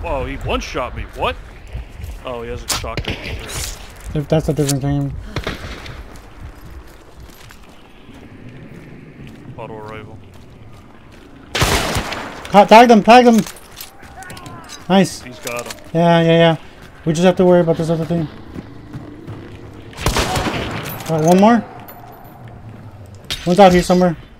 Whoa, he one-shot me. What? Oh, he has a shotgun. If that's a different game. Auto rifle. Tag them, tag them. Nice. He's got him. Yeah. We just have to worry about this other thing. One more. One's out here somewhere.